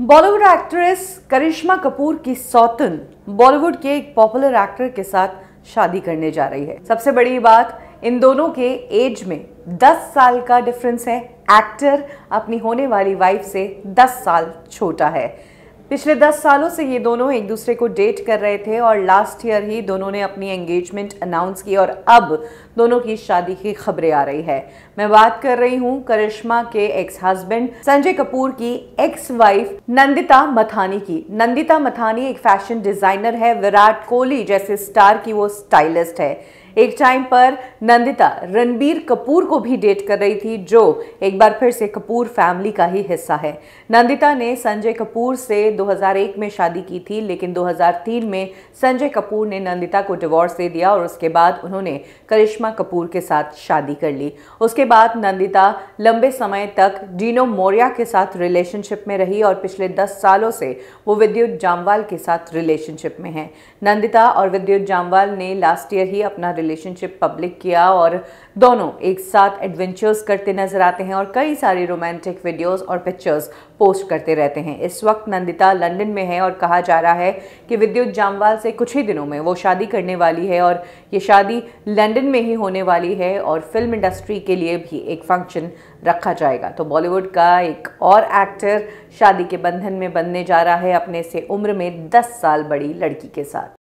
Bollywood actress करिश्मा कपूर की सौतन बॉलीवुड के एक पॉपुलर एक्टर के साथ शादी करने जा रही है। सबसे बड़ी बात, इन दोनों के एज में 10 साल का डिफरेंस है। एक्टर अपनी होने वाली वाइफ से 10 साल छोटा है। पिछले 10 सालों से ये दोनों एक दूसरे को डेट कर रहे थे और लास्ट ईयर ही दोनों ने अपनी एंगेजमेंट अनाउंस की और अब दोनों की शादी की खबरें आ रही है। मैं बात कर रही हूं करिश्मा के एक्स हस्बैंड संजय कपूर की एक्स वाइफ नंदिता मथानी की। नंदिता मथानी एक फैशन डिजाइनर है। विराट कोहली जैसे स्टार की वो स्टाइलिस्ट है। एक टाइम पर नंदिता रणबीर कपूर को भी डेट कर रही थी, जो एक बार फिर से कपूर फैमिली का ही हिस्सा है। नंदिता ने संजय कपूर से 2001 में शादी की थी, लेकिन 2003 में संजय कपूर ने नंदिता को डिवोर्स दे दिया और उसके बाद उन्होंने करिश्मा कपूर के साथ शादी कर ली। उसके बाद नंदिता लंबे समय तक डीनो मोरिया के साथ रिलेशनशिप में रही और पिछले 10 सालों से वो विद्युत जामवाल के साथ रिलेशनशिप में है। नंदिता और विद्युत जामवाल ने लास्ट ईयर ही अपना रिलेशनशिप पब्लिक किया और दोनों एक साथ एडवेंचर्स करते नजर आते हैं और कई सारी रोमांटिक वीडियोस और पिक्चर्स पोस्ट करते रहते हैं। इस वक्त नंदिता लंदन में है और कहा जा रहा है कि विद्युत जामवाल से कुछ ही दिनों में वो शादी करने वाली है और ये शादी लंदन में ही होने वाली है और फिल्म इंडस्ट्री के लिए भी एक फंक्शन रखा जाएगा। तो बॉलीवुड का एक और एक्टर शादी के बंधन में बंधने जा रहा है अपने से उम्र में 10 साल बड़ी लड़की के साथ।